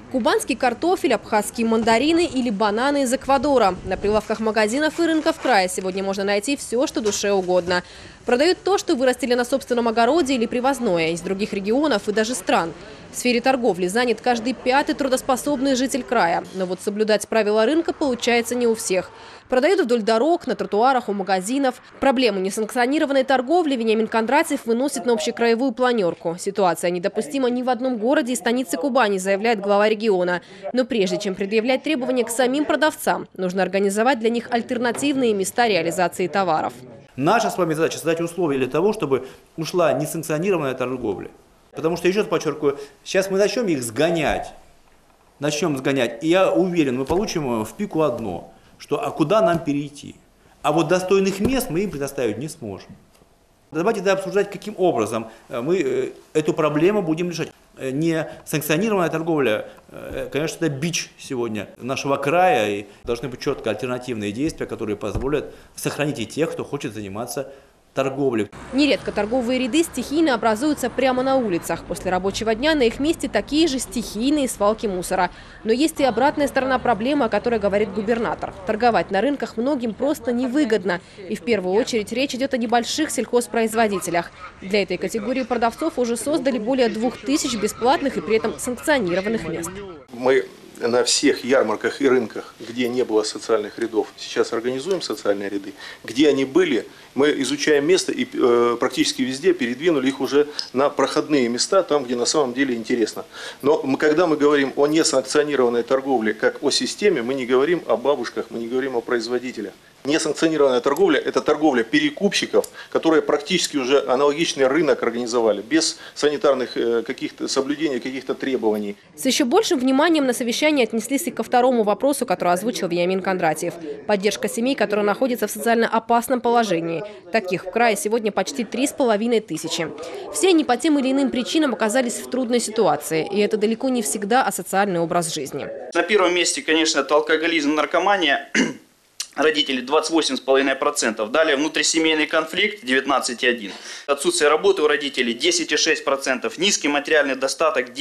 Кубанский картофель, абхазские мандарины или бананы из Эквадора. На прилавках магазинов и рынков края сегодня можно найти все, что душе угодно. Продают то, что вырастили на собственном огороде или привозное из других регионов и даже стран. В сфере торговли занят каждый пятый трудоспособный житель края. Но вот соблюдать правила рынка получается не у всех. Продают вдоль дорог, на тротуарах, у магазинов. Проблему несанкционированной торговли Вениамин Кондратьев выносит на общекраевую планерку. Ситуация недопустима ни в одном городе и станице Кубани, заявляет глава региона. Но прежде чем предъявлять требования к самим продавцам, нужно организовать для них альтернативные места реализации товаров. Наша с вами задача создать условия для того, чтобы ушла несанкционированная торговля. Потому что, еще раз подчеркиваю, сейчас мы начнем их сгонять. И я уверен, мы получим в пику одно, что а куда нам перейти? А вот достойных мест мы им предоставить не сможем. Давайте обсуждать, каким образом мы эту проблему будем решать. Несанкционированная торговля, конечно, это бич сегодня нашего края. И должны быть четко альтернативные действия, которые позволят сохранить и тех, кто хочет заниматься торговлей. Нередко торговые ряды стихийно образуются прямо на улицах. После рабочего дня на их месте такие же стихийные свалки мусора. Но есть и обратная сторона проблемы, о которой говорит губернатор. Торговать на рынках многим просто невыгодно. И в первую очередь речь идет о небольших сельхозпроизводителях. Для этой категории продавцов уже создали более 2000 бесплатных и при этом санкционированных мест. Мы на всех ярмарках и рынках, где не было социальных рядов, сейчас организуем социальные ряды. Где они были, мы изучаем место и практически везде передвинули их уже на проходные места, там, где на самом деле интересно. Но когда мы говорим о несанкционированной торговле, как о системе, мы не говорим о бабушках, мы не говорим о производителях. Несанкционированная торговля – это торговля перекупщиков, которые практически уже аналогичный рынок организовали, без санитарных соблюдения каких-то требований. С еще большим вниманием на совещании отнеслись и ко второму вопросу, который озвучил Вениамин Кондратьев. Поддержка семей, которые находятся в социально опасном положении. Таких в крае сегодня почти 3500. Все они по тем или иным причинам оказались в трудной ситуации. И это далеко не всегда асоциальный образ жизни. На первом месте, конечно, это алкоголизм, наркомания. Родители 28,5%. Далее внутрисемейный конфликт 19,1%. Отсутствие работы у родителей 10,6%. Низкий материальный достаток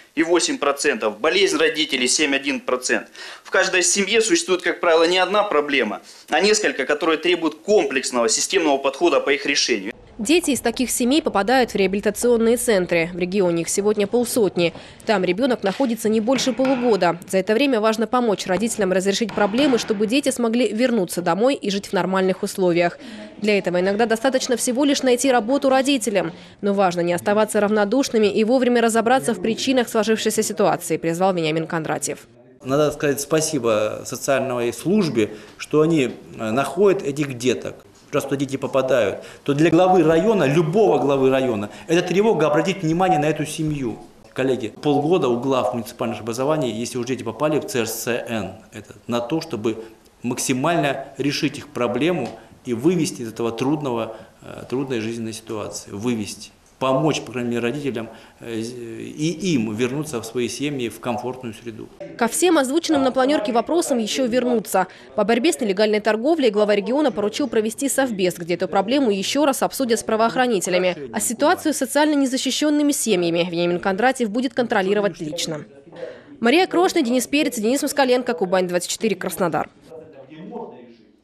10,8%. Болезнь родителей 7,1%. В каждой семье существует, как правило, не одна проблема, а несколько, которые требуют комплексного системного подхода по их решению. Дети из таких семей попадают в реабилитационные центры. В регионе их сегодня 500. Там ребенок находится не больше полугода. За это время важно помочь родителям разрешить проблемы, чтобы дети смогли вернуться домой и жить в нормальных условиях. Для этого иногда достаточно всего лишь найти работу родителям. Но важно не оставаться равнодушными и вовремя разобраться в причинах сложившейся ситуации, призвал Вениамин Кондратьев. Надо сказать спасибо социальной службе, что они находят этих деток. Раз туда дети попадают, то для главы района, любого главы района, это тревога обратить внимание на эту семью. Коллеги, полгода у глав муниципальных образований, если уже дети попали в ЦРСН, это на то, чтобы максимально решить их проблему и вывести из этого трудной жизненной ситуации. Вывести. Помочь, по крайней мере, родителям и им вернуться в свои семьи в комфортную среду. Ко всем озвученным на планерке вопросам еще вернуться. По борьбе с нелегальной торговлей глава региона поручил провести совбез, где эту проблему еще раз обсудят с правоохранителями. А ситуацию с социально незащищенными семьями Вениамин Кондратьев будет контролировать лично. Мария Крошна, Денис Перец, Денис Москаленко, Кубань 24, Краснодар.